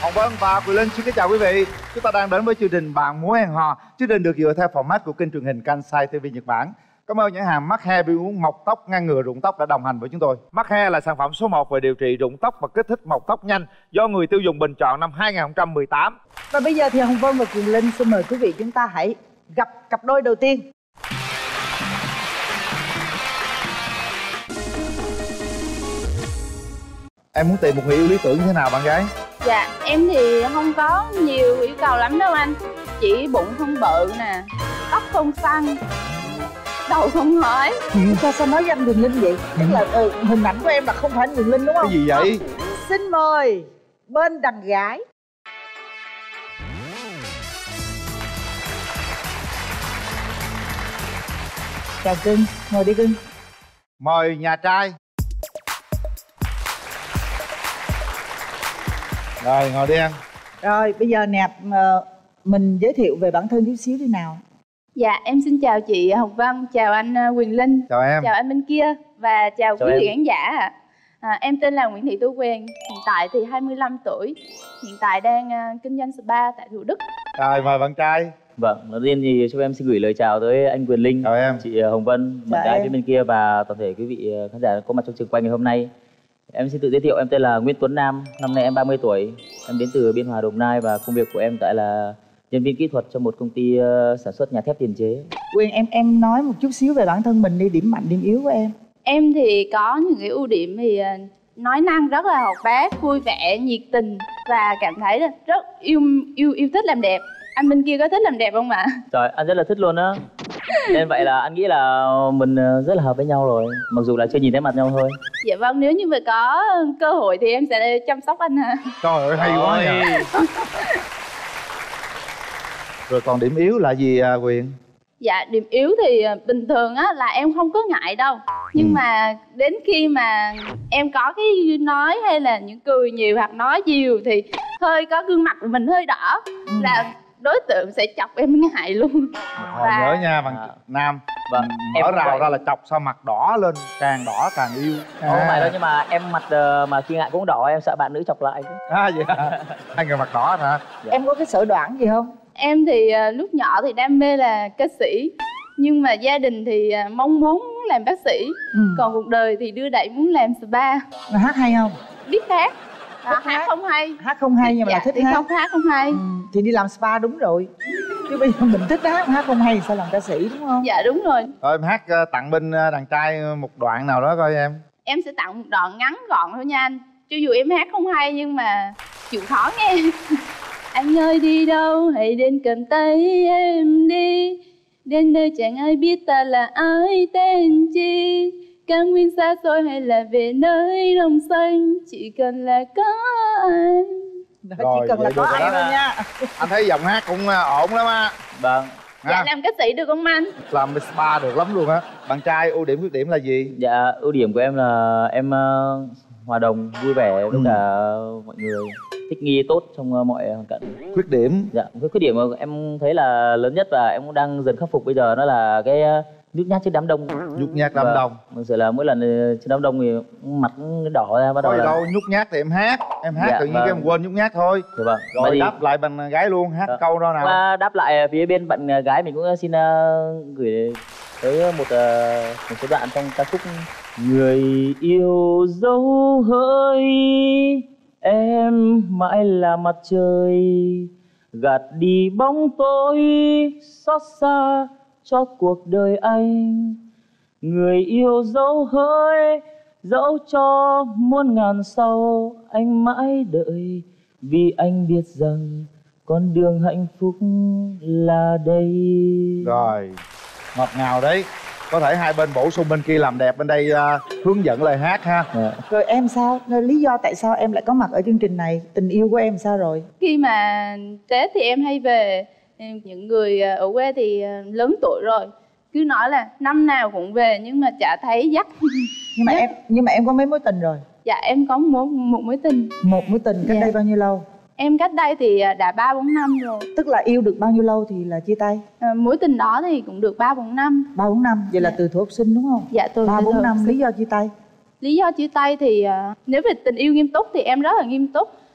Hồng Vân và Quyền Linh xin kính chào quý vị. Chúng ta đang đến với chương trình Bạn Muốn Hẹn Hò. Chương trình được dựa theo format của kênh truyền hình Kansai TV Nhật Bản. Cảm ơn nhãn hàng Mắc Hair viên uống mọc tóc ngăn ngừa rụng tóc đã đồng hành với chúng tôi. Mắc Hair là sản phẩm số 1 về điều trị rụng tóc và kích thích mọc tóc nhanh do người tiêu dùng bình chọn năm 2018. Và bây giờ thì Hồng Vân và Quyền Linh xin mời quý vị chúng ta hãy gặp cặp đôi đầu tiên. Em muốn tìm một người yêu lý tưởng như thế nào bạn gái? Dạ, em thì không có nhiều yêu cầu lắm đâu anh. Chỉ bụng không bự nè, tóc không xăn, đầu không hỏi. Sao nói với anh Quyền Linh vậy? Tức là hình ảnh của em là không phải anh Quyền Linh đúng không? Cái gì vậy? Xin mời bên đàn gái. Chào cưng, ngồi đi cưng. Mời nhà trai. Rồi ngồi đi em. Rồi bây giờ nè, mình giới thiệu về bản thân chút xíu đi nào. Dạ, em xin chào chị Hồng Vân, chào anh Quyền Linh. Chào em. Chào anh bên kia và chào quý vị em. khán giả. Em tên là Nguyễn Thị Thu Quyền, hiện tại thì 25 tuổi, hiện tại đang kinh doanh spa tại Thủ Đức. Rồi mời bạn trai. Vâng, đầu tiên thì cho em xin gửi lời chào tới anh Quyền Linh, chào em, chị Hồng Vân, bạn gái phía bên kia và toàn thể quý vị khán giả có mặt trong trường quay ngày hôm nay. Em xin tự giới thiệu, em tên là Nguyễn Tuấn Nam, năm nay em 30 tuổi, em đến từ Biên Hòa, Đồng Nai và công việc của em tại là nhân viên kỹ thuật cho một công ty sản xuất nhà thép tiền chế. Quyền em nói một chút xíu về bản thân mình đi, điểm mạnh điểm yếu của em. Em thì có những cái ưu điểm thì nói năng rất là hoạt bát, vui vẻ, nhiệt tình và cảm thấy là rất yêu thích làm đẹp. Anh bên kia có thích làm đẹp không ạ? Trời, anh rất là thích luôn á. Nên vậy là anh nghĩ là mình rất là hợp với nhau rồi, mặc dù là chưa nhìn thấy mặt nhau thôi. Dạ vâng, nếu như mà có cơ hội thì em sẽ chăm sóc anh ha. Trời ơi hay quá nhỉ. Rồi còn điểm yếu là gì Quyền? Dạ, điểm yếu thì bình thường á là em không có ngại đâu. Nhưng mà đến khi mà em có cái nói hay là những cười nhiều hoặc nói nhiều thì hơi có gương mặt của mình hơi đỏ là đối tượng sẽ chọc em ngại luôn. Hồi nhớ nha bạn Nam. Vâng, mở rào ra là chọc sao mặt đỏ lên, càng đỏ càng yêu. Không phải đâu, nhưng mà em mặt mà khi ngại cũng đỏ, em sợ bạn nữ chọc lại chứ. Vậy hai người mặt đỏ hả? Dạ. Em có cái sở đoản gì không? Em thì lúc nhỏ thì đam mê là ca sĩ, nhưng mà gia đình thì mong muốn làm bác sĩ. Còn cuộc đời thì đưa đẩy muốn làm spa. Mà hát hay không? Biết hát. Hát không hay. Hát không hay nhưng mà dạ, là thích hát. Không hát không hay. Thì đi làm spa đúng rồi. Chứ bây giờ mình thích hát không hay sao làm ca sĩ đúng không? Dạ đúng rồi. Rồi em hát tặng bên đàn trai một đoạn nào đó coi em. Em sẽ tặng một đoạn ngắn gọn thôi nha anh. Cho dù em hát không hay nhưng mà chịu khó nghe. Anh ơi đi đâu hãy đến cầm tay em đi, đến nơi chẳng ai biết ta là ai tên chi, cao nguyên xa xôi hay là về nơi đồng xanh, chỉ cần là có anh. Rồi, chỉ cần là có anh thôi nha. Anh thấy giọng hát cũng ổn lắm á. Vâng. Dạ làm ca sĩ được không anh? Làm spa được lắm luôn á. Bạn trai ưu điểm khuyết điểm là gì? Dạ ưu điểm của em là em hòa đồng, vui vẻ với cả mọi người, thích nghi tốt trong mọi hoàn cảnh. Khuyết điểm? Dạ, cái khuyết điểm mà em thấy là lớn nhất và em cũng đang dần khắc phục bây giờ đó là cái nhút nhát trước đám đông. Nhút nhát đám đông. Thực sự là mỗi lần trên đám đông thì mặt nó đỏ ra bắt đầu. Thôi là... đâu nhút nhát thì em hát dạ, tự nhiên cái em quên nhút nhát thôi. Dạ, vâng. Rồi thì... đáp lại bạn gái luôn, hát câu đó nào. Và đáp lại phía bên bạn gái mình cũng xin gửi tới một số đoạn trong ca khúc Người yêu dấu hỡi, em mãi là mặt trời gạt đi bóng tối xót xa cho cuộc đời anh. Người yêu dấu hỡi, dẫu cho muôn ngàn sau anh mãi đợi, vì anh biết rằng con đường hạnh phúc là đây. Rồi, ngọt ngào đấy. Có thể hai bên bổ sung, bên kia làm đẹp, bên đây hướng dẫn lời hát ha. Rồi em sao? Lý do tại sao em lại có mặt ở chương trình này? Tình yêu của em sao rồi? Khi mà Tết thì em hay về, những người ở quê thì lớn tuổi rồi cứ nói là năm nào cũng về nhưng mà chả thấy dắt. Nhưng mà em có mấy mối tình rồi? Dạ em có một mối tình. Một mối tình cách đây bao nhiêu lâu? Em cách đây thì đã 3-4 năm rồi. Tức là yêu được bao nhiêu lâu thì là chia tay? Mối tình đó thì cũng được 3-4 năm. 3-4 năm, vậy là từ thuở học sinh đúng không? Dạ từ 3-4 năm. Lý do chia tay? Lý do chia tay thì nếu về tình yêu nghiêm túc thì em rất là nghiêm túc.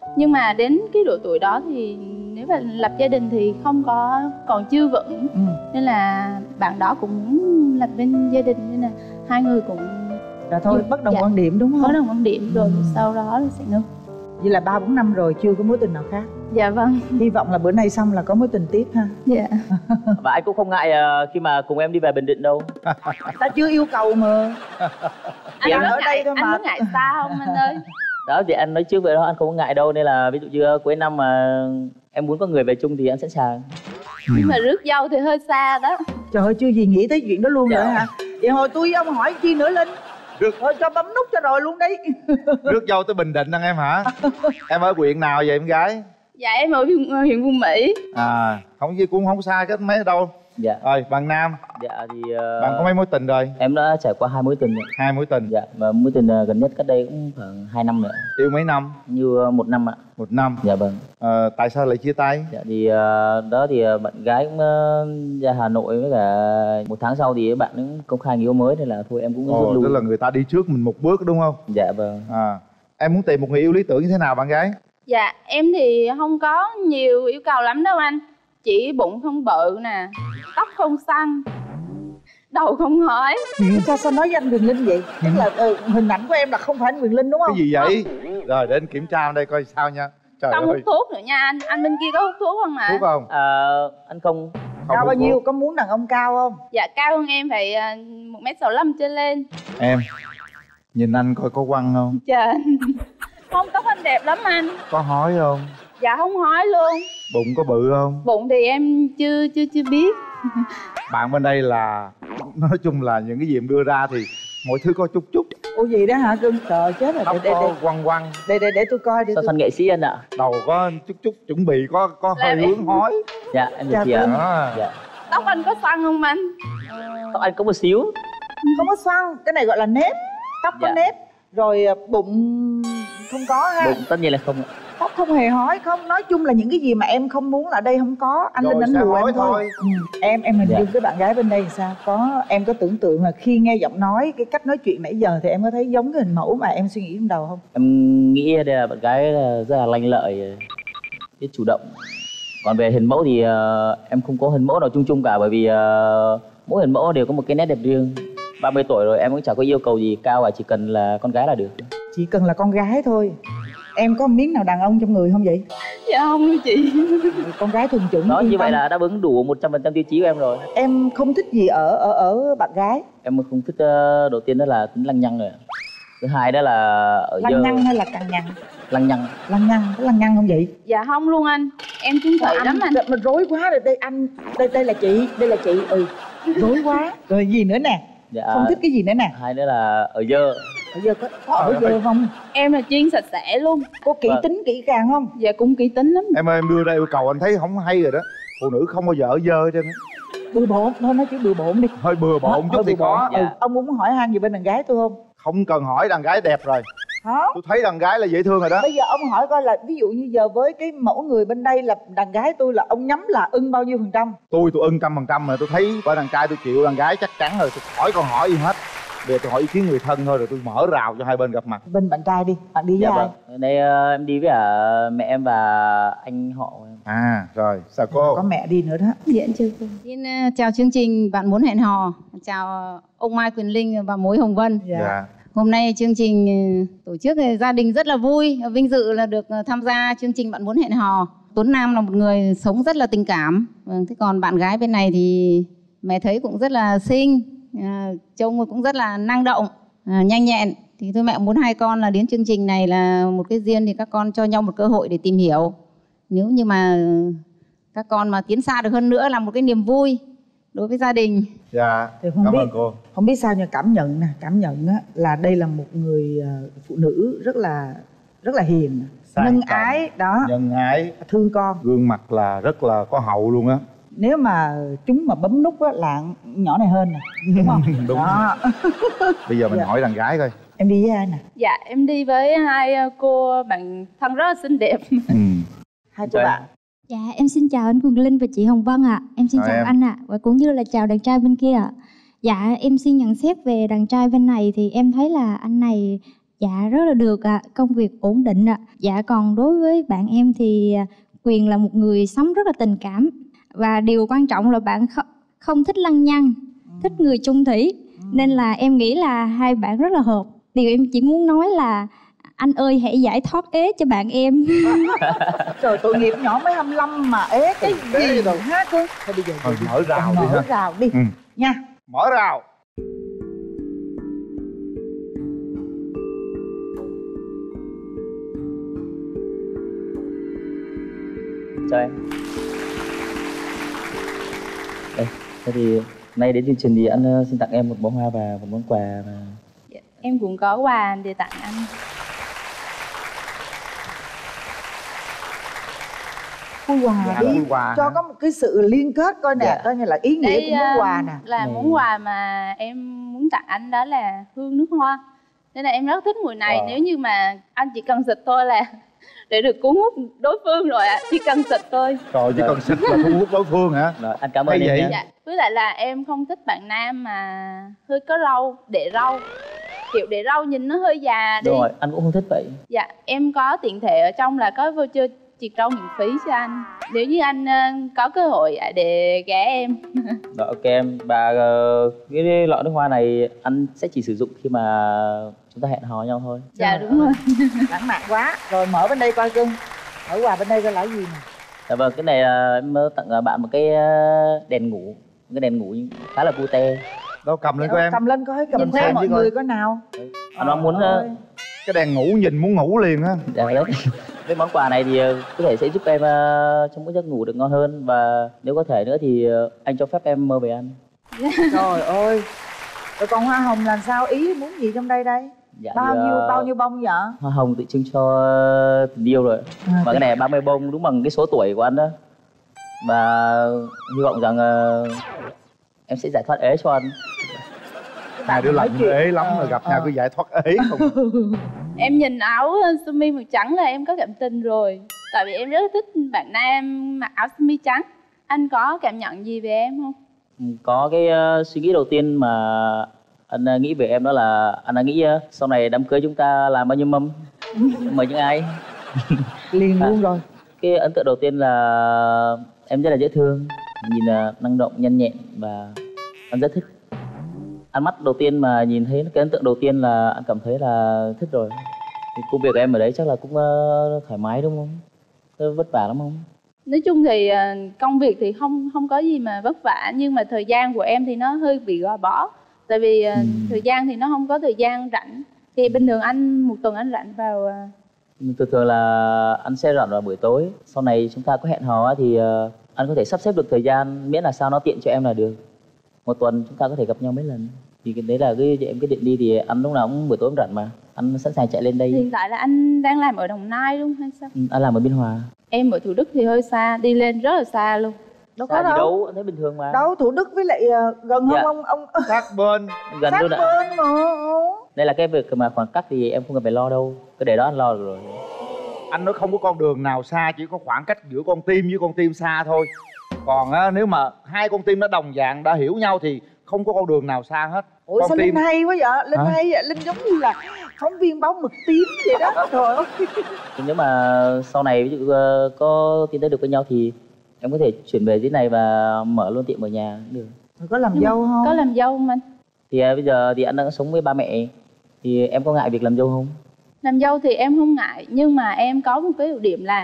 Nhưng mà đến cái độ tuổi đó thì nếu mà lập gia đình thì không có, còn chưa vững. Nên là bạn đó cũng muốn lập bên gia đình, nên là hai người cũng Rồi thôi bất đồng quan điểm đúng không? Bất đồng quan điểm rồi sau đó sẽ ngưng. Vậy là 3-4 năm rồi chưa có mối tình nào khác. Dạ vâng. Hy vọng là bữa nay xong là có mối tình tiếp ha. Dạ. Và anh cũng không ngại khi mà cùng em đi về Bình Định đâu. Ta chưa yêu cầu mà. Anh Em có ở đây ngại, thôi anh mà. có ngại xa không anh ơi? Đó thì anh nói trước vậy đó, anh không có ngại đâu. Nên là ví dụ như cuối năm mà em muốn có người về chung thì anh sẵn sàng. Nhưng mà rước dâu thì hơi xa đó. Trời ơi, chưa gì nghĩ tới chuyện đó luôn Dạ. rồi hả? Vậy hồi tôi với ông hỏi chi nữa Linh? Thôi cho bấm nút cho rồi luôn đi. Rước dâu tới Bình Định anh em hả? Em ở huyện nào vậy em gái? Dạ em ở huyện Phú Mỹ. À, không gì cũng không xa cách mấy ở đâu. Dạ. Rồi, bạn nam, Dạ thì bạn có mấy mối tình rồi? em đã trải qua 2 mối tình rồi. 2 mối tình. Dạ, và mối tình gần nhất cách đây cũng khoảng 2 năm nữa. Yêu mấy năm? Như 1 năm ạ. 1 năm. Dạ vâng. Tại sao lại chia tay? Dạ thì đó thì bạn gái cũng ra Hà Nội, với cả 1 tháng sau thì bạn cũng công khai người yêu mới, nên là thôi em cũng rút lui. Tức là người ta đi trước mình một bước đúng không? Dạ vâng. Em muốn tìm một người yêu lý tưởng như thế nào bạn gái? Dạ em thì không có nhiều yêu cầu lắm đâu anh. Chỉ bụng không bự nè, tóc không xăn, đầu không hói. Sao nói với anh Quyền Linh vậy? Tức là hình ảnh của em là không phải anh Quyền Linh đúng không? Cái gì vậy? Rồi để anh kiểm tra đây coi sao nha. Trời Không ơi. hút thuốc nữa nha anh. Anh bên kia có hút thuốc không ạ? Thuốc không? Anh không. Cao bao nhiêu? Có muốn đàn ông cao không? Dạ cao hơn em, phải 1m65 trở lên. Em nhìn anh coi có quăng không? Trời. Không, tóc anh đẹp lắm anh. Có hói không? Dạ không hói luôn. Bụng có bự không? Bụng thì em chưa biết. Bạn bên đây là nói chung là những cái gì em đưa ra thì mọi thứ có chút chút. Ủa gì đó hả cưng? Trời chết rồi. Tóc có quăng quăng. Để tôi coi đi. So sánh nghệ sĩ anh ạ. Đầu có chút chút chuẩn bị có hơi hướng hói. Dạ em được chị Dạ, ạ. Dạ. Tóc anh có xoăn không anh? Tóc anh có một xíu. Không có xoăn, cái này gọi là nếp. Tóc có Dạ. nếp. Rồi bụng không có ha. Bụng tất nhiên là không ạ. Tóc không hề hói, không. Nói chung là những cái gì mà em không muốn là đây không có. Anh Rồi Linh đánh sẽ lùa hói em thôi. thôi. Em hình Dạ. dung cái bạn gái bên đây thì sao? Em có tưởng tượng là khi nghe giọng nói, cái cách nói chuyện nãy giờ thì em có thấy giống cái hình mẫu mà em suy nghĩ trong đầu không? Em nghĩ đây là bạn gái rất là lanh lợi, biết chủ động. Còn về hình mẫu thì em không có hình mẫu nào chung chung cả, bởi vì mỗi hình mẫu đều có một cái nét đẹp riêng. 30 tuổi rồi em cũng chẳng có yêu cầu gì cao, và chỉ cần là con gái là được. Chỉ cần là con gái thôi. Em có miếng nào đàn ông trong người không vậy? Dạ không đâu chị. Con gái thuần chủng. Đó, yên như vậy tâm. là đáp ứng đủ 100% tiêu chí của em rồi. Em không thích gì ở bạn gái? Em không thích, đầu tiên đó là tính lăng nhăng rồi. Thứ hai đó là ở Lăng nhăng hay là cằn nhằn? Lăng nhăng. Lăng nhăng, có lăng nhăng không vậy? Dạ không luôn anh. Em chung thủy lắm anh. Mình rối quá rồi đây anh. Đây là chị, đây là chị. Rối quá. Rồi gì nữa nè? Dạ. Không thích cái gì nữa nè? Hai nữa là ở dơ. Bây giờ có ở giờ không? Em là chuyên sạch sẽ luôn. Có kỹ Vâng. tính kỹ càng không? Dạ cũng kỹ tính lắm. Em ơi em đưa ra yêu cầu anh thấy không hay rồi đó. Phụ nữ không bao giờ ở dơ hết trơn á. Bừa bộn thôi, nói chữ bừa bộn đi. Hơi bừa bộn chút thì có. Dạ. Ông muốn hỏi han gì bên đàn gái tôi không? Không cần hỏi, đàn gái đẹp rồi. Hả? Tôi thấy đàn gái là dễ thương rồi đó. Bây giờ ông hỏi coi là ví dụ như giờ với cái mẫu người bên đây là đàn gái tôi là ông nhắm là ưng bao nhiêu %? Tôi ưng 100% mà tôi thấy bên đàn trai tôi chịu, đàn gái chắc chắn rồi. Tôi hỏi con hỏi gì hết. Bây giờ tôi hỏi ý kiến người thân thôi rồi tôi mở rào cho hai bên gặp mặt. Bên bạn trai đi, bạn đi với Dạ ai? vâng. Đây em đi với mẹ em và anh họ của em. À rồi, sao cô? Có mẹ đi nữa đó. Dạ chưa cô. Xin chào chương trình Bạn Muốn Hẹn Hò. Chào ông Mai Quyền Linh và Mối Hồng Vân. Dạ. Hôm nay chương trình tổ chức gia đình rất là vui, vinh dự là được tham gia chương trình Bạn Muốn Hẹn Hò. Tuấn Nam là một người sống rất là tình cảm. Vâng, thế còn bạn gái bên này thì mẹ thấy cũng rất là xinh, trông cũng rất là năng động, nhanh nhẹn. Thì thôi mẹ muốn hai con là đến chương trình này là một cái duyên, thì các con cho nhau một cơ hội để tìm hiểu. Nếu như mà các con mà tiến xa được hơn nữa là một cái niềm vui đối với gia đình. Dạ, Thì không cảm biết, ơn cô. không biết sao, nhưng cảm nhận nè, cảm nhận á, là đây là một người phụ nữ rất là hiền, Sang nhân trọng, ái đó, nhân ái, thương con. gương mặt là rất là có hậu luôn á. Nếu mà chúng mà bấm nút á là nhỏ này hơn nè, đúng không? Đúng. Đó. Bây giờ mình Dạ. hỏi đàn gái coi. Em đi với ai nè? Dạ em đi với hai cô bạn thân rất là xinh đẹp. Hai cô bạn. Dạ, em xin chào anh Quyền Linh và chị Hồng Vân ạ. Em xin Chào chào em. anh ạ. Và cũng như là chào đàn trai bên kia ạ. Dạ, em xin nhận xét về đàn trai bên này thì em thấy là anh này Dạ rất là được ạ, công việc ổn định ạ. Dạ còn đối với bạn em thì Quyền là một người sống rất là tình cảm. Và điều quan trọng là bạn không thích lăng nhăng, thích người chung thủy. Nên là em nghĩ là hai bạn rất là hợp. Điều em chỉ muốn nói là anh ơi hãy giải thoát ế cho bạn em. Trời, tội nghiệp nhỏ mới 25 mà ế cái gì rồi ha cô. Thôi bây giờ Thôi, mở rào đi ha. mở rào đi nha. Mở rào. Chào em. Đây, thế thì nay đến chương trình thì anh xin tặng em một bó hoa và một món quà và... Dạ, em cũng có quà để tặng anh. Khui quà Dạ, đi, khui quà cho hả? có một cái sự liên kết coi nè, Dạ. coi như là ý nghĩa Đây của món quà nè. là Này. món quà mà em muốn tặng anh, đó là hương nước hoa. Nên là em rất thích mùi này. Wow. Nếu như mà anh chỉ cần xịt thôi là để được cuốn hút đối phương rồi ạ. Chỉ cần xịt thôi. Trời, chỉ cần xịt là thu hút đối phương hả? Rồi, anh cảm Hay ơn em vậy? nhé. Dạ. Với lại là em không thích bạn nam mà hơi có râu, để râu. Kiểu để râu nhìn nó hơi già đi. Đúng rồi, anh cũng không thích vậy. Dạ, em có tiện thể ở trong là có voucher triệt râu miễn phí cho anh. Nếu như anh có cơ hội để ghé em. Rồi, ok em. Và cái lọ nước hoa này anh sẽ chỉ sử dụng khi mà chúng ta hẹn hò nhau thôi. Dạ Trời đúng ơi, rồi. lãng mạn quá. Rồi mở bên đây coi cưng. Mở quà bên đây coi là cái gì nè. Dạ vâng, cái này là em tặng bạn một cái đèn ngủ. Một cái đèn ngủ khá là cute. Đâu, cầm lên coi em. Cầm lên coi, cầm Nhìn theo xem mọi chứ coi. người coi nào. Anh mong muốn Ôi. Cái đèn ngủ nhìn muốn ngủ liền á. dạ đấy. Cái món quà này thì có thể sẽ giúp em trong cái giấc ngủ được ngon hơn. Và nếu có thể nữa thì anh cho phép em mơ về anh. Trời ơi. Rồi còn hoa hồng là sao? Ý muốn gì trong đây đây? Dạ, Bao nhiêu bông vậy? hoa hồng tự trưng cho tình yêu rồi. Và cái này 30 bông đúng bằng cái số tuổi của anh đó. Và hy vọng rằng em sẽ giải thoát ế cho anh. Hai đứa lạnh ế lắm rồi gặp nhau cứ giải thoát ế không. Em nhìn áo sơ mi màu trắng là em có cảm tình rồi. Tại vì em rất thích bạn nam mặc áo sơ mi trắng. Anh có cảm nhận gì về em không? Có cái suy nghĩ đầu tiên mà anh nghĩ về em đó là anh đã nghĩ sau này đám cưới chúng ta làm bao nhiêu mâm, mời những ai. Liền luôn rồi. Cái ấn tượng đầu tiên là em rất là dễ thương, nhìn năng động, nhanh nhẹn và anh rất thích. Ánh mắt đầu tiên mà nhìn thấy cái ấn tượng đầu tiên là anh cảm thấy là thích rồi. Thì công việc của em ở đấy chắc là cũng thoải mái đúng không? Có vất vả lắm không? Nói chung thì công việc thì không có gì mà vất vả. Nhưng mà thời gian của em thì nó hơi bị gò bó. Tại vì thời gian thì nó không có thời gian rảnh. Thì bình thường anh một tuần anh rảnh vào Thường là anh sẽ rảnh vào buổi tối. Sau này chúng ta có hẹn hò thì anh có thể sắp xếp được thời gian, miễn là sao nó tiện cho em là được. Một tuần chúng ta có thể gặp nhau mấy lần. Thì cái đấy là em quyết định đi thì anh lúc nào cũng buổi tối cũng rảnh mà. Anh sẵn sàng chạy lên đây. Hiện tại là anh đang làm ở Đồng Nai đúng hay sao? Anh làm ở Biên Hòa. Em ở Thủ Đức thì hơi xa, đi lên rất là xa luôn. Đâu Xa có gì đâu. đâu, anh thấy bình thường mà. Đâu, Thủ Đức với lại gần Dạ. không ông Sát bên. Gần sát luôn ạ. bên mà. Đây là cái việc mà khoảng cách thì em không cần phải lo đâu. Cái để đó anh lo được rồi. Anh nói không có con đường nào xa, chỉ có khoảng cách giữa con tim với con tim xa thôi. Còn á, nếu mà hai con tim nó đồng dạng đã hiểu nhau thì không có con đường nào xa hết. Ủa Con sao tim Linh hay quá vậy? Linh Hả? hay vậy? Linh giống như là phóng viên báo mực tím vậy đó. Trời ơi. Thì nếu mà sau này ví dụ có tiến tới được với nhau thì em có thể chuyển về dưới này và mở luôn tiệm ở nhà cũng được. Rồi có làm Nhưng mà dâu không? Có làm dâu không anh? Thì bây giờ thì anh đang sống với ba mẹ. Thì em có ngại việc làm dâu không? Làm dâu thì em không ngại. Nhưng mà em có một cái ưu điểm là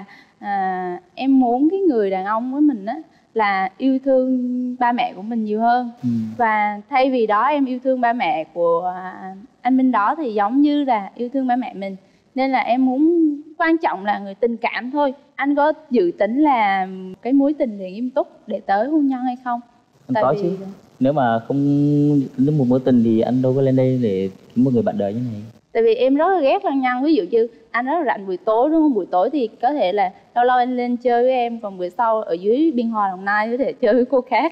em muốn cái người đàn ông với mình á là yêu thương ba mẹ của mình nhiều hơn. Và thay vì đó em yêu thương ba mẹ của anh bên đó thì giống như là yêu thương ba mẹ mình. Nên là em muốn, quan trọng là người tình cảm thôi. Anh có dự tính là cái mối tình thì nghiêm túc để tới hôn nhân hay không? Anh có chứ. Nếu mà không đến một mối tình thì anh đâu có lên đây để kiếm một người bạn đời như này. Tại vì em rất là ghét lăng nhăng. Ví dụ như anh rất là rảnh buổi tối đúng không? Buổi tối thì có thể là lâu lâu anh lên chơi với em. Còn bữa sau ở dưới Biên Hòa Đồng Nai có thể chơi với cô khác.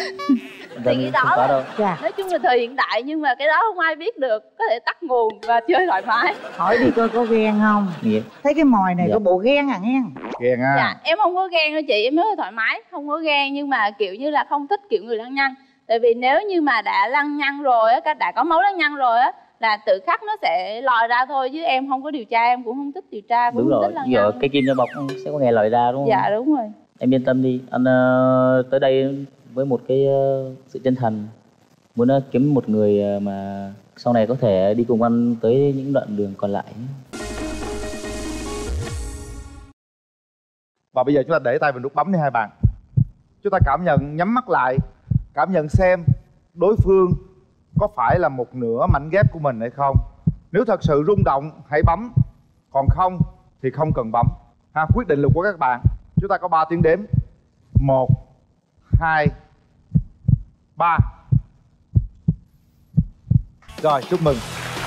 Thì cái đó không có đâu. Dạ. nói chung là thời hiện đại. Nhưng mà cái đó không ai biết được. Có thể tắt nguồn và chơi thoải mái. Hỏi đi coi có ghen không? Dạ. Thấy cái mồi này Dạ. có bộ ghen à nghe. Ghen à. Dạ, em không có ghen đâu chị. Em rất là thoải mái. Không có ghen nhưng mà kiểu như là không thích kiểu người lăng nhăng. Tại vì nếu như mà đã lăng nhăng rồi á, đã có máu lăng nhăng rồi á, là tự khắc nó sẽ lòi ra thôi, chứ em không có điều tra, em cũng không thích điều tra, cũng Đúng không rồi, thích lăng giờ nhăng. cây kim trong bọc sẽ có ngày lòi ra đúng không? Dạ đúng rồi. Em yên tâm đi, anh tới đây với một cái sự chân thành, muốn kiếm một người mà sau này có thể đi cùng anh tới những đoạn đường còn lại. Và bây giờ chúng ta để tay vào nút bấm đi hai bạn. Chúng ta cảm nhận, nhắm mắt lại, cảm nhận xem đối phương có phải là một nửa mảnh ghép của mình hay không. Nếu thật sự rung động hãy bấm, còn không thì không cần bấm ha. Quyết định là của các bạn. Chúng ta có 3 tiếng đếm. 1 2 3. Rồi, chúc mừng.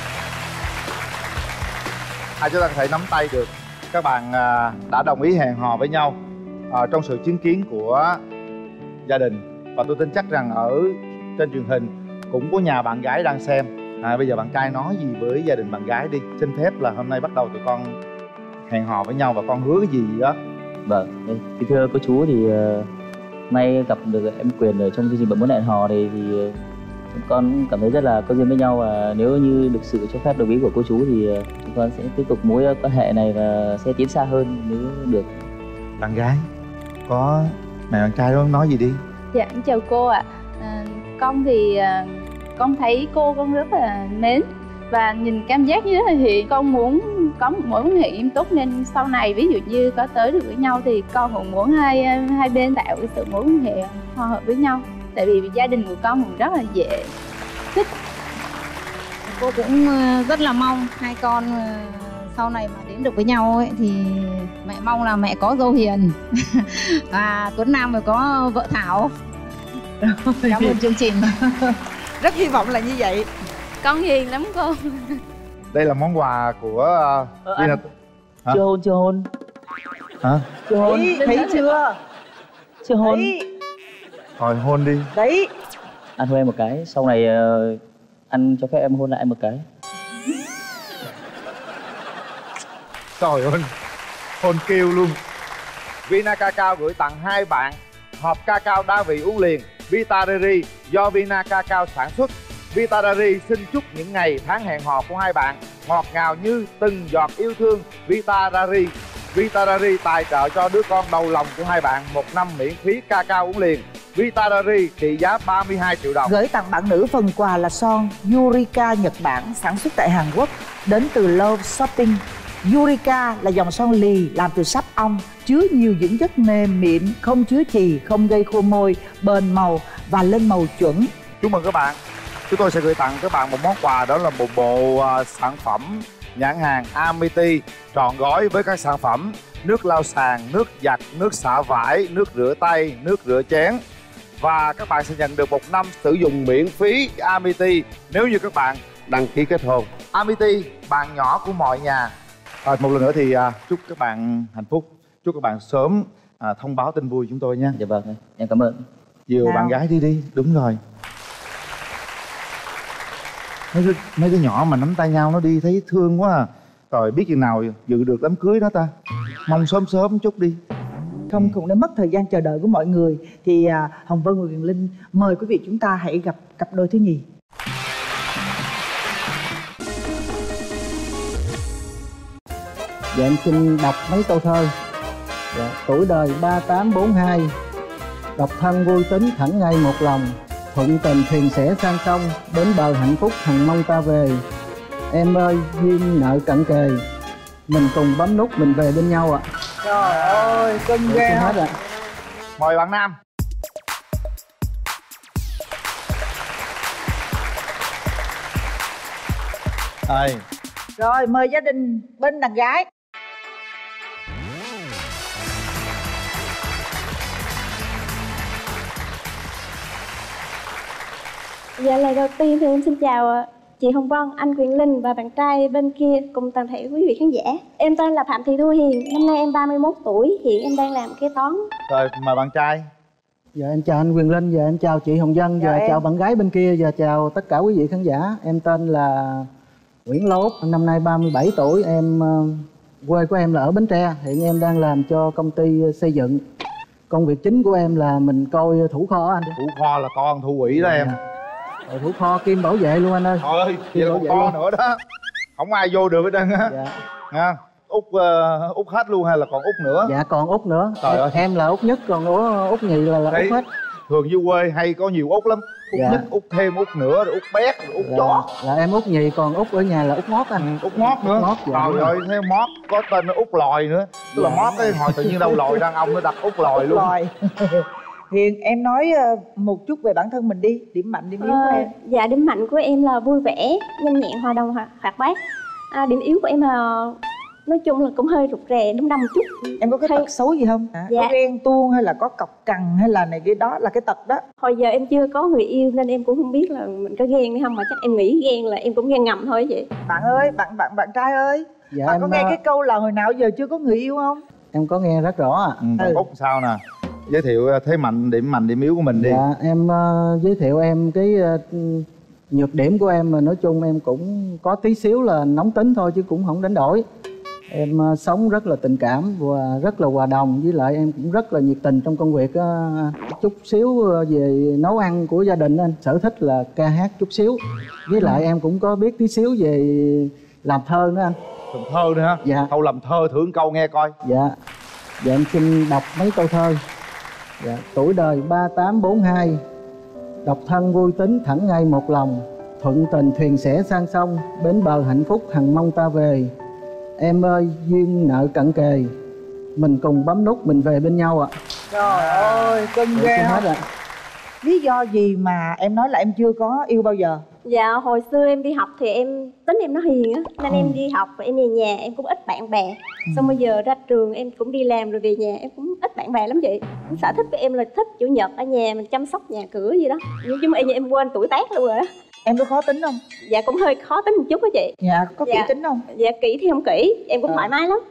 Chúng ta có thể nắm tay được. Các bạn đã đồng ý hẹn hò với nhau trong sự chứng kiến của gia đình. Và tôi tin chắc rằng ở trên truyền hình cũng có nhà bạn gái đang xem. Bây giờ bạn trai nói gì với gia đình bạn gái đi. Xin phép là hôm nay bắt đầu tụi con hẹn hò với nhau và con hứa cái gì đó. Vâng, thưa cô chú thì nay gặp được em Quyền ở trong chương trình Bạn Muốn Hẹn Hò thì chúng con cảm thấy rất là có duyên với nhau, và nếu như được sự cho phép đồng ý của cô chú thì chúng con sẽ tiếp tục mối quan hệ này và sẽ tiến xa hơn nếu được. Bạn gái, có mẹ bạn trai đó nói gì đi. Dạ, chào cô ạ. Con thì con thấy cô con rất là mến và nhìn cảm giác như thế này thì con muốn có một mối quan hệ nghiêm túc, nên sau này ví dụ như có tới được với nhau thì con cũng muốn hai bên tạo cái sự mối quan hệ hòa hợp với nhau, tại vì gia đình của con cũng rất là dễ thích. Cô cũng rất là mong hai con sau này mà đến được với nhau ấy, thì mẹ mong là mẹ có dâu hiền và Tuấn Nam phải có vợ Thảo. Cảm ơn chương trình. Rất hy vọng là như vậy. Con hiền lắm cô. Đây là món quà của Vina. Hả? Chưa hôn. Hả? Chưa hôn. Thấy chưa? Chưa hôn. Đấy. Thôi hôn đi. Đấy. Anh hôn em một cái, sau này anh cho phép em hôn lại em một cái. Trời ơi, hôn kêu luôn. Vina Cacao gửi tặng hai bạn hộp cacao đa vị uống liền Vita Rary do Vina Cacao sản xuất. Vita Rary xin chúc những ngày tháng hẹn hò của hai bạn ngọt ngào như từng giọt yêu thương. Vita Rary. Vita Rary tài trợ cho đứa con đầu lòng của hai bạn 1 năm miễn phí cacao uống liền. Vita Rary trị giá 32 triệu đồng. Gửi tặng bạn nữ phần quà là son Yurika Nhật Bản sản xuất tại Hàn Quốc, đến từ Love Shopping. Yurika là dòng son lì làm từ sáp ong, chứa nhiều dưỡng chất mềm mịn, không chứa chì, không gây khô môi, bền màu và lên màu chuẩn. Chúc mừng các bạn. Chúng tôi sẽ gửi tặng các bạn một món quà, đó là một bộ sản phẩm nhãn hàng Amity trọn gói với các sản phẩm nước lau sàn, nước giặt, nước xả vải, nước rửa tay, nước rửa chén. Và các bạn sẽ nhận được 1 năm sử dụng miễn phí Amity nếu như các bạn đăng ký kết hôn. Amity, bạn nhỏ của mọi nhà. Một lần nữa thì chúc các bạn hạnh phúc. Chúc các bạn sớm thông báo tin vui chúng tôi nha. Dạ vâng, em cảm ơn. Dìu bạn gái đi. Đúng rồi. Mấy đứa nhỏ mà nắm tay nhau nó đi thấy thương quá à. Rồi biết chừng nào dự được đám cưới đó ta. Mong sớm chút đi. Không cũng đã mất thời gian chờ đợi của mọi người thì Hồng Vân và Quyền Linh mời quý vị chúng ta hãy gặp cặp đôi thứ nhì. Dạ em xin đọc mấy câu thơ. Dạ, tuổi đời 3842, độc thân vui tính thẳng ngay một lòng, thuận tình thuyền sẽ sang sông, đến bờ hạnh phúc hằng mong ta về. Em ơi duyên nợ cận kề, mình cùng bấm nút mình về bên nhau ạ. Trời ơi cưng ghê hết ạ. Mời bạn nam. Rồi mời gia đình bên đàn gái. Dạ lời đầu tiên thì em xin chào chị Hồng Vân, anh Quyền Linh và bạn trai bên kia cùng toàn thể quý vị khán giả. Em tên là Phạm Thị Thu Hiền, năm nay em 31 tuổi, hiện em đang làm kế toán. Rồi mời bạn trai. Dạ em chào anh Quyền Linh, dạ em chào chị Hồng Vân, và chào bạn gái bên kia, và chào tất cả quý vị khán giả. Em tên là Nguyễn Lốt, năm nay 37 tuổi, em quê của em là ở Bến Tre, hiện em đang làm cho công ty xây dựng. Công việc chính của em là mình coi thủ kho anh. Thủ kho là con thủ quỹ đó em. Thủ kho kim bảo vệ luôn anh ơi. Trời ơi, vậy là còn kho nữa đó. Không ai vô được hết trơn á. Dạ. Nha. Út hết luôn hay là còn út nữa? Dạ còn út nữa. Trời ơi. Em là út nhất, còn út nhì là út hết. Thường dưới quê hay có nhiều út lắm. Út dạ. nhất, út thêm, út nữa, rồi út bét, rồi út chó. Là em út nhì, còn út ở nhà là út mót anh. Út mót nữa. Mót, dạ, trời ơi, thêm mót có tên nó út lòi nữa. Tức là mót cái hồi tự nhiên đâu lòi đàn ông nó đặt út lòi luôn. Lòi. Hiền, em nói một chút về bản thân mình đi, điểm mạnh, điểm yếu của em. Dạ, điểm mạnh của em là vui vẻ, nhanh nhẹn, hòa đồng, hoạt bát. Điểm yếu của em là nói chung là cũng hơi rụt rè, đăm đăm một chút. Em có cái tật xấu gì không? Dạ. Có ghen tuông hay là có cọc cằn hay là này kia, đó là cái tật đó. Hồi giờ em chưa có người yêu nên em cũng không biết là mình có ghen hay không, mà chắc em nghĩ ghen là em cũng ghen ngầm thôi vậy. Bạn ơi, bạn trai ơi, dạ, bạn em có nghe cái câu là hồi nào giờ chưa có người yêu không? Em có nghe rất rõ ạ. Còn Út sao nè? Giới thiệu thế mạnh, điểm yếu của mình đi. Dạ, em giới thiệu em cái nhược điểm của em, mà nói chung em cũng có tí xíu là nóng tính thôi chứ cũng không đánh đổi. Em sống rất là tình cảm và rất là hòa đồng, với lại em cũng rất là nhiệt tình trong công việc. Chút xíu về nấu ăn của gia đình anh, sở thích là ca hát chút xíu, với lại em cũng có biết tí xíu về làm thơ nữa anh. Làm thơ nữa hả? Dạ. Câu làm thơ thử một câu nghe coi. Dạ. Dạ em xin đọc mấy câu thơ. Dạ. Tuổi đời 3842, độc thân vui tính thẳng ngay một lòng, thuận tình thuyền sẽ sang sông, bến bờ hạnh phúc hằng mong ta về. Em ơi duyên nợ cận kề, mình cùng bấm nút mình về bên nhau ạ. Trời ơi, cưng ghê hết ạ. Lý do gì mà em nói là em chưa có yêu bao giờ? Dạ, hồi xưa em đi học thì em tính em nó hiền á, nên em đi học và em về nhà em cũng ít bạn bè. Xong bây giờ ra trường em cũng đi làm rồi về nhà em cũng ít bạn bè lắm chị. Sở thích của em là thích chủ nhật ở nhà mình chăm sóc nhà cửa gì đó. Nhưng mà em quên tuổi tác luôn rồi á. Em có khó tính không? Dạ cũng hơi khó tính một chút á chị. Dạ, có kỹ Dạ. tính không? Dạ kỹ thì không kỹ, em cũng thoải mái lắm.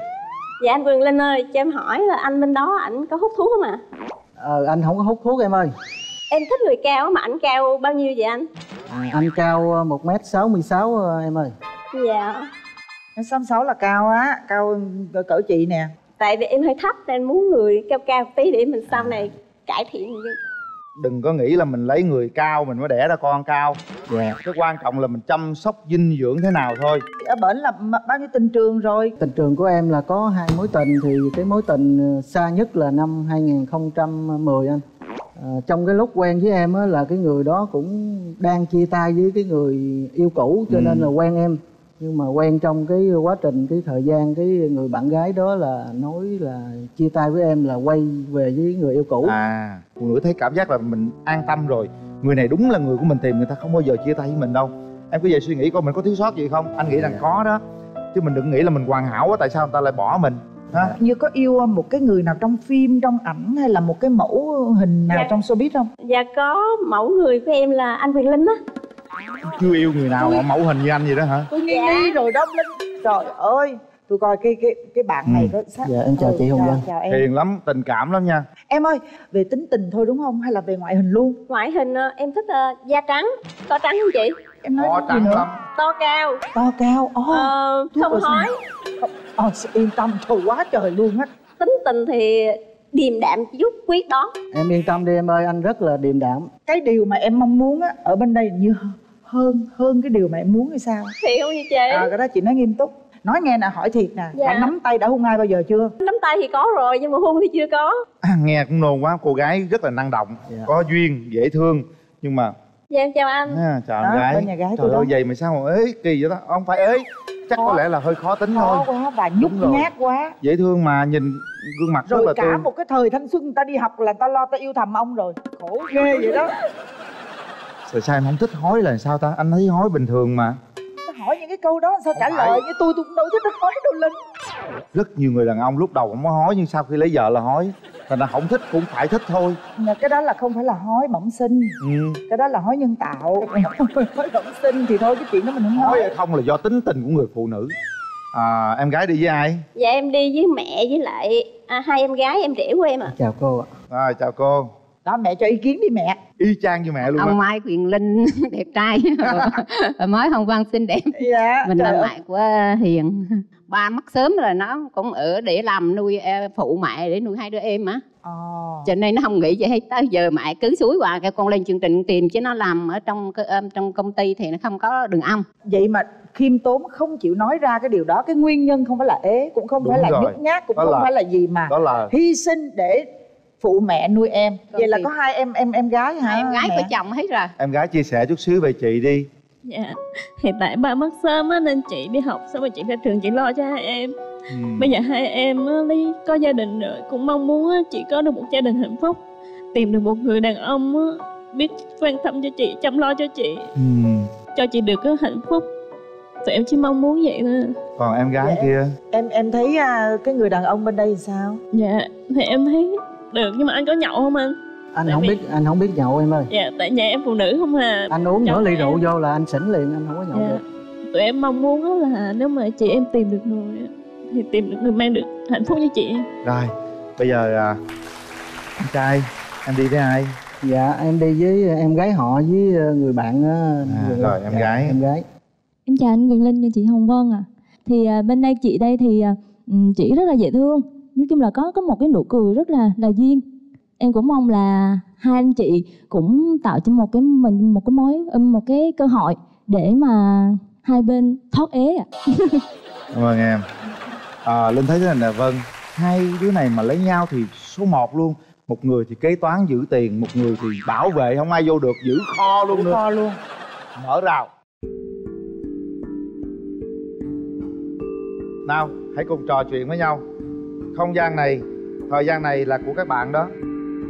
Dạ anh Quyền Linh ơi, cho em hỏi là anh bên đó ảnh có hút thuốc không ạ? Anh không có hút thuốc em ơi. Em thích người cao mà ảnh cao bao nhiêu vậy anh? Anh cao 1m66 em ơi. Dạ. 1m66 là cao á, cao cỡ chị nè. Tại vì em hơi thấp nên muốn người cao cao một tí để mình sau này cải thiện. Đừng có nghĩ là mình lấy người cao mình mới đẻ ra con cao. Dạ. Cái quan trọng là mình chăm sóc dinh dưỡng thế nào thôi. Ở bển là bao nhiêu tình trường rồi? Tình trường của em là có 2 mối tình, thì cái mối tình xa nhất là năm 2010 anh. Trong cái lúc quen với em á, là cái người đó cũng đang chia tay với cái người yêu cũ, cho nên là quen em. Nhưng mà quen trong cái quá trình, cái thời gian, cái người bạn gái đó là nói là chia tay với em là quay về với người yêu cũ. Phụ nữ thấy cảm giác là mình an tâm rồi, người này đúng là người của mình tìm, người ta không bao giờ chia tay với mình đâu. Em cứ về suy nghĩ coi mình có thiếu sót gì không. Anh nghĩ rằng có đó, chứ mình đừng nghĩ là mình hoàn hảo á, tại sao người ta lại bỏ mình ha? Như có yêu một cái người nào trong phim, trong ảnh hay là một cái mẫu hình nào trong showbiz không? Dạ có, mẫu người của em là anh Quyền Linh á. Chưa yêu người nào mà mẫu hình như anh vậy đó hả? Tôi nghi rồi đó Linh. Trời ơi, tôi coi cái bạn này có sát. Dạ em chào chị Hồng Vân. Chào em. Hiền lắm, tình cảm lắm nha. Em ơi, về tính tình thôi đúng không? Hay là về ngoại hình luôn? Ngoại hình em thích da trắng, to trắng không chị? Em nói Có gì trắng nữa? lắm. To cao. To cao. Không hói. Yên tâm, trời quá trời luôn á. Tính tình thì điềm đạm chút, quyết đoán. Em yên tâm đi em ơi, anh rất là điềm đạm. Cái điều mà em mong muốn á ở bên đây như hơn cái điều mà em muốn hay sao? Thiệt không vậy chị? Cái đó chị nói nghiêm túc. Nói nghe nè, hỏi thiệt nè. Dạ. Bạn nắm tay đã hôn ai bao giờ chưa? Nắm tay thì có rồi nhưng mà hôn thì chưa có. Nghe cũng nôn quá, cô gái rất là năng động, có duyên, dễ thương. Nhưng mà Dạ em chào anh. chào Đó, em gái. bên nhà gái Trời tôi đó. ơi, vậy mà sao mà ế kỳ vậy đó? Không phải ế, chắc có lẽ là hơi khó tính thôi. Khó quá và nhút Đúng rồi. nhát quá. Dễ thương mà, nhìn gương mặt rất Rồi là cả tươi. một cái thời thanh xuân người ta đi học là ta lo ta yêu thầm ông rồi. Khổ ghê vậy đó. Sao em không thích hói là sao ta? Anh thấy hói bình thường mà. Ta hỏi những cái câu đó sao trả Không phải. lời như tôi cũng đâu thích nói đâu Linh. Rất nhiều người đàn ông lúc đầu không có hói, nhưng sau khi lấy vợ là hói. Thành ra không thích cũng phải thích thôi. Mà cái đó là không phải là hói bẩm sinh. Cái đó là hói nhân tạo. Hói bẩm sinh thì thôi, cái chuyện đó mình không Hói nói. hay không là do tính tình của người phụ nữ. Em gái đi với ai? Dạ em đi với mẹ với lại hai em gái em rể của em ạ. Chào cô ạ. Rồi, chào cô. Đó, mẹ cho ý kiến đi mẹ. Y chang như mẹ luôn Ông á. Mai Quyền Linh đẹp trai, mới Hồng Vân xinh đẹp. Dạ. Mình là trời ơi. mẹ của Hiền. Ba mất sớm rồi, nó cũng ở để làm nuôi phụ mẹ để nuôi hai đứa em á. Cho nên nó không nghĩ vậy hết. Tới giờ mẹ cứ suối qua cái con lên chương trình tìm, chứ nó làm ở trong công ty thì nó không có đường âm. Vậy mà khiêm tốn không chịu nói ra cái điều đó. Cái nguyên nhân không phải là ế, cũng không Đúng phải là rồi. nhút nhát, cũng Đó không là- phải là gì mà Đó là hy sinh để phụ mẹ nuôi em. Vậy là thì- có hai em gái hả? Hai em gái mẹ? của chồng hết rồi. em gái chia sẻ chút xíu về chị đi. Dạ, hiện tại ba mất sớm á, nên chị đi học xong rồi chị ra trường chị lo cho hai em. Bây giờ hai em á, có gia đình rồi, cũng mong muốn á, chị có được một gia đình hạnh phúc, tìm được một người đàn ông á, biết quan tâm cho chị, chăm lo cho chị, cho chị được cái hạnh phúc. Tụi em chỉ mong muốn vậy thôi. Còn em gái Dạ. kia? Em thấy cái người đàn ông bên đây thì sao? Dạ, thì em thấy được, nhưng mà anh có nhậu không anh? Anh Tại không vì- biết, anh không biết nhậu em ơi. Dạ, tại nhà em phụ nữ không à. Anh uống nửa Chồng ly em- rượu vô là anh xỉn liền, anh không có nhậu Dạ. được. Tụi em mong muốn á là nếu mà chị em tìm được người á, thì tìm được người mang được hạnh phúc cho chị em. Rồi, bây giờ anh trai, em đi với ai? Dạ, em đi với em gái họ với người bạn á. Rồi, em Dạ, gái. em gái. Em chào anh Quyền Linh và chị Hồng Vân ạ. Thì bên đây chị đây thì chị rất là dễ thương. Nói chung là có một cái nụ cười rất là duyên. Em cũng mong là hai anh chị cũng tạo cho mình một cái cơ hội để mà hai bên thoát ế ạ. Cảm ơn em. Linh thấy thế này nè Vân, hai đứa này mà lấy nhau thì số 1 luôn. Một người thì kế toán giữ tiền, một người thì bảo vệ không ai vô được, giữ kho luôn nữa. Kho luôn. Mở rào. Nào, hãy cùng trò chuyện với nhau. Không gian này, thời gian này là của các bạn đó.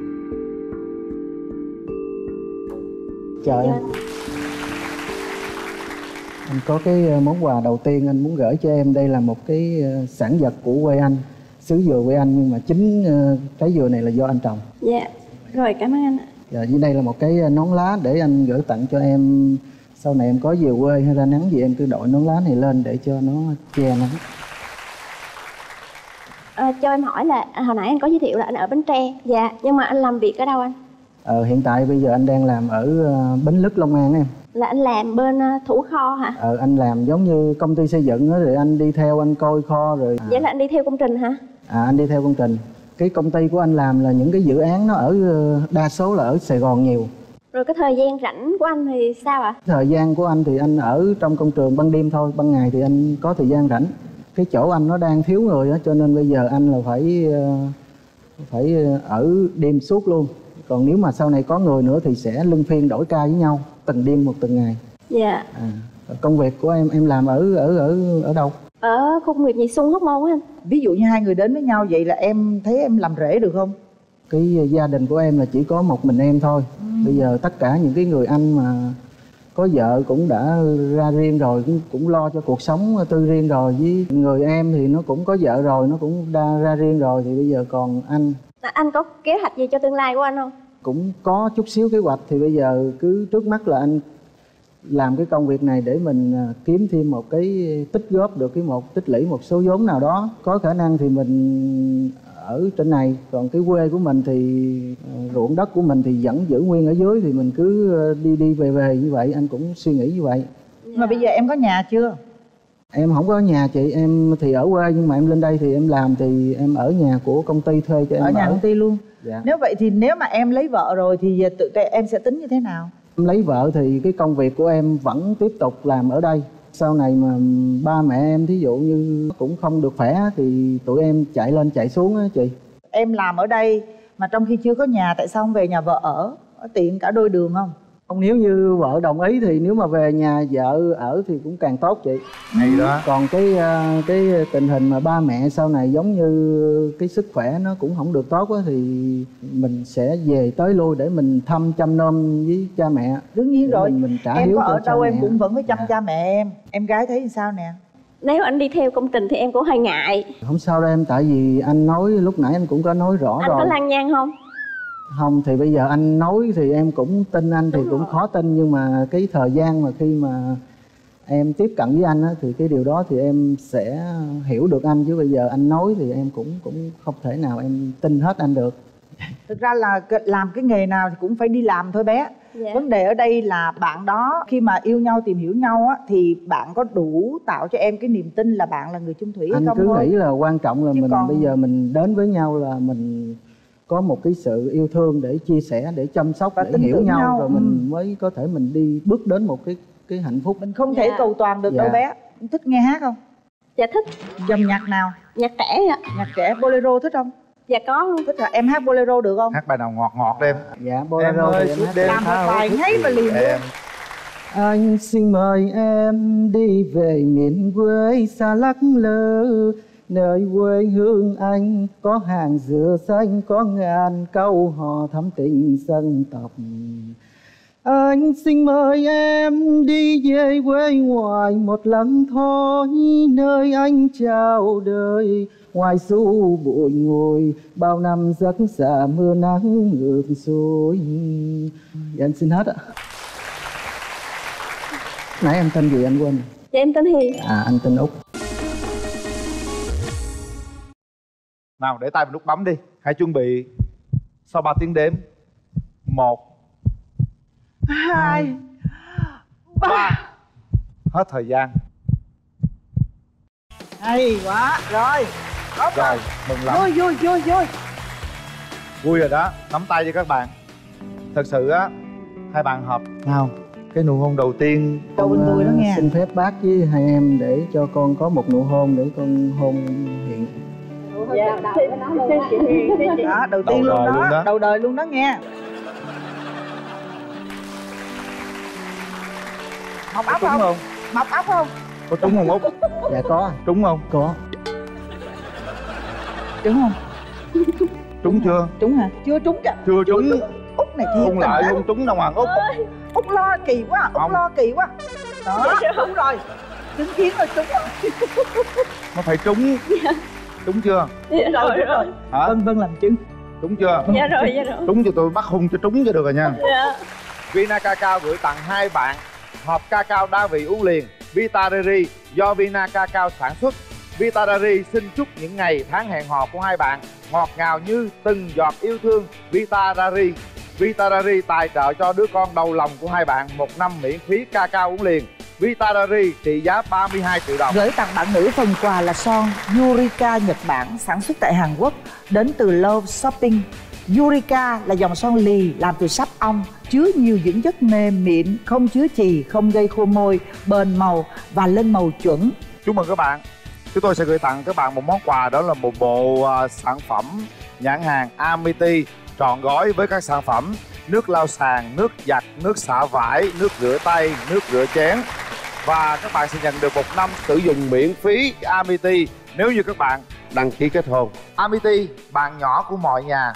Chào em. Anh có cái món quà đầu tiên anh muốn gửi cho em. Đây là một cái sản vật của quê anh, xứ dừa quê anh, nhưng mà chính trái dừa này là do anh trồng. Dạ, rồi cảm ơn anh ạ. Và dưới đây là một cái nón lá để anh gửi tặng cho em. Sau này em có về quê hay ra nắng gì em cứ đội nón lá này lên để cho nó che nắng. Cho em hỏi là hồi nãy anh có giới thiệu là anh ở Bến Tre. Dạ, nhưng mà anh làm việc ở đâu anh? Hiện tại bây giờ anh đang làm ở Bến Lức, Long An em. Là anh làm bên thủ kho hả? Anh làm giống như công ty xây dựng đó, rồi anh đi theo anh coi kho rồi. Vậy là anh đi theo công trình hả? Anh đi theo công trình. Cái công ty của anh làm là những cái dự án nó ở đa số là ở Sài Gòn nhiều. Rồi cái thời gian rảnh của anh thì sao ạ? Thời gian của anh thì anh ở trong công trường ban đêm thôi, ban ngày thì anh có thời gian rảnh. Cái chỗ anh nó đang thiếu người á, cho nên bây giờ anh là phải ở đêm suốt luôn. Còn nếu mà sau này có người nữa thì sẽ luân phiên đổi ca với nhau, từng đêm một từng ngày. Dạ. Công việc của em làm ở đâu? Ở khu công nghiệp Nhị Xuân, Hóc Môn á anh. Ví dụ như hai người đến với nhau vậy là em thấy em làm rể được không? Cái gia đình của em là chỉ có một mình em thôi. Bây giờ tất cả những cái người anh mà có vợ cũng đã ra riêng rồi, cũng lo cho cuộc sống tư riêng rồi. Với người em thì nó cũng có vợ rồi, nó cũng đã ra riêng rồi. Thì bây giờ còn anh. Anh có kế hoạch gì cho tương lai của anh không? Cũng có chút xíu kế hoạch. Thì bây giờ cứ trước mắt là anh làm cái công việc này để mình kiếm thêm một cái tích góp được tích lũy một số vốn nào đó. Có khả năng thì mình ở trên này, còn cái quê của mình thì ruộng đất của mình thì vẫn giữ nguyên ở dưới, thì mình cứ đi về như vậy. Anh cũng suy nghĩ như vậy. Mà bây giờ em có nhà chưa? Em không có nhà chị, em thì ở quê nhưng mà em lên đây thì em làm thì em ở nhà của công ty thuê cho em ở nhà công ty luôn. Dạ. Nếu vậy thì nếu mà em lấy vợ rồi thì em sẽ tính như thế nào? Em lấy vợ thì cái công việc của em vẫn tiếp tục làm ở đây. Sau này mà ba mẹ em thí dụ như cũng không được khỏe thì tụi em chạy lên chạy xuống á chị. Em làm ở đây mà trong khi chưa có nhà, tại sao không về nhà vợ ở tiện cả đôi đường không? Không, nếu như vợ đồng ý thì nếu mà về nhà vợ ở thì cũng càng tốt chị. Hay đó. Còn cái tình hình mà ba mẹ sau này giống như cái sức khỏe nó cũng không được tốt á, thì mình sẽ về tới lui để mình thăm chăm nom với cha mẹ. Đương nhiên rồi. Mình trả em hiếu có ở cho cha đâu em mẹ. cũng vẫn phải chăm Dạ. cha mẹ em. Em gái thấy như sao nè? Nếu anh đi theo công trình thì em cũng hơi ngại. Không sao đâu em, tại vì anh nói lúc nãy anh cũng có nói rõ Anh rồi. có lăng nhăng không? Không, thì bây giờ anh nói thì em cũng tin anh thì cũng khó tin, nhưng mà cái thời gian mà khi mà em tiếp cận với anh á, thì cái điều đó thì em sẽ hiểu được anh, chứ bây giờ anh nói thì em cũng không thể nào em tin hết anh được. Thực ra là làm cái nghề nào thì cũng phải đi làm thôi bé. Dạ. Vấn đề ở đây là bạn đó khi mà yêu nhau, tìm hiểu nhau á, thì bạn có đủ tạo cho em cái niềm tin là bạn là người chung thủy hay Anh không cứ thôi. nghĩ là quan trọng là Chứ mình còn- bây giờ mình đến với nhau là mình có một cái sự yêu thương để chia sẻ, để chăm sóc, Và để tin hiểu tưởng nhau, nhau. rồi mình mới có thể mình đi bước đến một cái hạnh phúc. Mình không thể Dạ. cầu toàn được Dạ. đâu bé. Thích nghe hát không? Dạ thích. Dòng nhạc nào? Nhạc trẻ ạ. Nhạc trẻ, bolero thích không? Dạ có luôn. Thích hả? Em hát bolero được không? Hát bài nào ngọt ngọt đi em. Dạ bolero ơi, thì em suốt hát. đêm Làm một thao bài thức ngay và liền luôn. em. Anh xin mời em đi về miền quê xa lắc lơ, nơi quê hương anh có hàng dừa xanh, có ngàn câu hò thắm tình dân tộc. Anh xin mời em đi về quê ngoài một lần thôi, nơi anh chào đời ngoài xu bụi ngồi, bao năm giấc xa mưa nắng ngược xuôi. Dạ, anh xin hết ạ. Nãy em tên gì anh quên. Dạ em tên Hiền. À, anh tên Út. Nào để tay vào nút bấm đi. Hãy chuẩn bị. Sau 3 tiếng đếm. 1, 2, 3. Hết thời gian. hay quá. Rồi, tốt Rồi, rồi. mừng lắm. Vui vui vui vui. Vui rồi đó. Nắm tay cho các bạn. Thật sự á, hai bạn hợp. Nào, cái nụ hôn đầu tiên. Đầu bên tôi đó nghe. Xin phép bác với hai em để cho con có một nụ hôn để con hôn Hiền. Dạ. Chị Hiền. Đó, đầu tiên Đầu luôn đời đó. luôn đó. Đầu đời luôn đó nghe. Mọc Có ốc trúng không? không? Mọc ốc không? Có trúng không Út? Dạ có. Trúng không? Có. Trúng không? Trúng chưa? Trúng hả? Chưa trúng kìa. Chưa trúng. Út này thiệt Không lại tình luôn, trúng đâu mà Út. Út lo kỳ quá, Út Không. lo kỳ quá. Đó, đúng rồi. Chứng kiến rồi trúng rồi. Nó phải trúng. Trúng chưa? Dạ rồi rồi. Hả? Vân Vân làm chứng. Trúng chưa? Dạ rồi dạ rồi. Trúng cho tôi bắt hung cho trúng cho được rồi nha. Dạ. Vina Cacao gửi tặng hai bạn hộp cacao đa vị uống liền Vita Dairy do Vina Cacao sản xuất. Vita Dairy xin chúc những ngày tháng hẹn hò của hai bạn ngọt ngào như từng giọt yêu thương. Vita Dairy. Vita Dairy tài trợ cho đứa con đầu lòng của hai bạn 1 năm miễn phí cacao uống liền. Vita Dairy trị giá 32 triệu đồng. Gửi tặng bạn nữ phần quà là son Yurika Nhật Bản sản xuất tại Hàn Quốc, đến từ Love Shopping. Yurika là dòng son lì làm từ sáp ong, chứa nhiều dưỡng chất mềm mịn, không chứa chì, không gây khô môi, bền màu và lên màu chuẩn. Chúc mừng các bạn. Chúng tôi sẽ gửi tặng các bạn một món quà, đó là một bộ sản phẩm nhãn hàng Amity trọn gói với các sản phẩm nước lau sàn, nước giặt, nước xả vải, nước rửa tay, nước rửa chén. Và các bạn sẽ nhận được 1 năm sử dụng miễn phí Amity nếu như các bạn đăng ký kết hôn. Amity, bạn nhỏ của mọi nhà.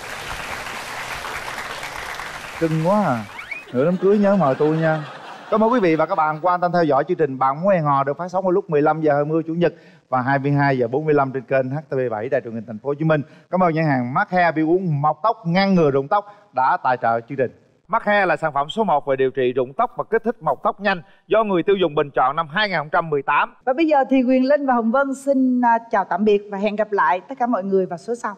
Cưng quá à. Nửa đám cưới nhớ mời tôi nha. Cảm ơn quý vị và các bạn quan tâm theo dõi chương trình Bạn Muốn Hẹn Hò được phát sóng vào lúc 15 giờ 20 Chủ nhật và 22 giờ 45 trên kênh HTV7 Đài Truyền hình Thành phố Hồ Chí Minh. Cảm ơn nhãn hàng Mác Hair Bio uống mọc tóc ngăn ngừa rụng tóc đã tài trợ chương trình. Mác Hair là sản phẩm số 1 về điều trị rụng tóc và kích thích mọc tóc nhanh do người tiêu dùng bình chọn năm 2018. Và bây giờ thì Quyền Linh và Hồng Vân xin chào tạm biệt và hẹn gặp lại tất cả mọi người vào số sau.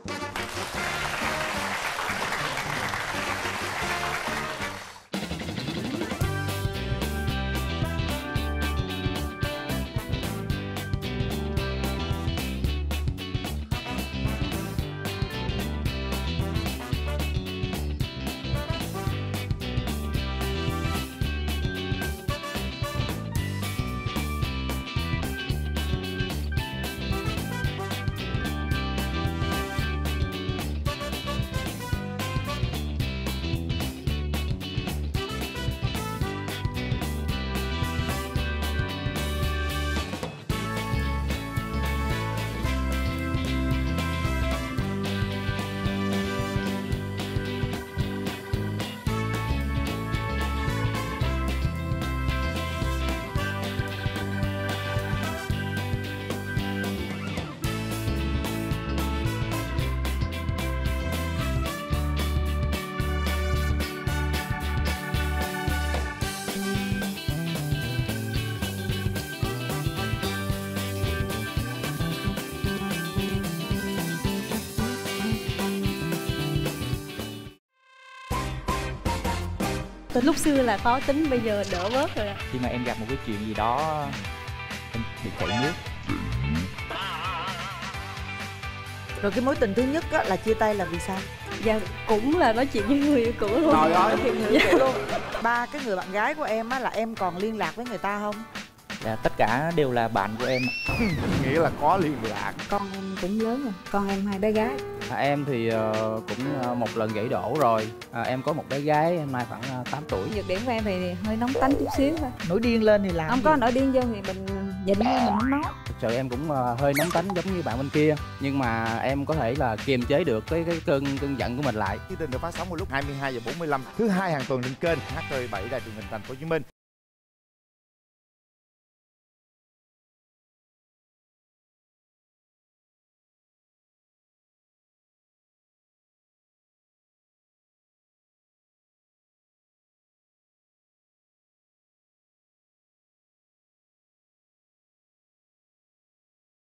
tính? Lúc xưa là khó tính, bây giờ đỡ bớt rồi ạ. Khi mà em gặp một cái chuyện gì đó em bị chảy nước. Rồi cái mối tình thứ nhất á, là chia tay là vì sao? Dạ cũng là nói chuyện với người yêu cũ luôn. Trời ơi, người yêu cũ luôn. Ba cái người bạn gái của em á là em còn liên lạc với người ta không? Dạ, tất cả đều là bạn của em. Nghĩa là có liên lạc. Con em cũng lớn rồi, con em 2 bé gái. Em thì cũng một lần gãy đổ rồi. Em có một bé gái em nay khoảng 8 tuổi. Nhược điểm của em thì hơi nóng tánh chút xíu thôi. Nổi điên lên thì làm Không gì? có nổi điên vô thì mình nhịn thôi, mình không nói. Thực sự em cũng hơi nóng tính giống như bạn bên kia, nhưng mà em có thể là kiềm chế được cái cơn giận của mình lại. Chương trình được phát sóng vào lúc 22h45 thứ hai hàng tuần trên kênh HTV7 Đài Truyền hình Thành phố Hồ Chí Minh.